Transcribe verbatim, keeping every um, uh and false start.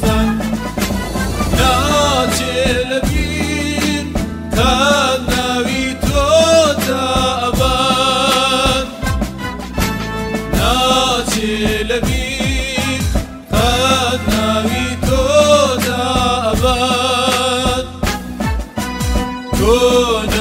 دستان ناچێ لەبیر تا ناوی تۆدا ئەبات ناچێ لەبیر تا ناوی تۆدا ئەبات تۆ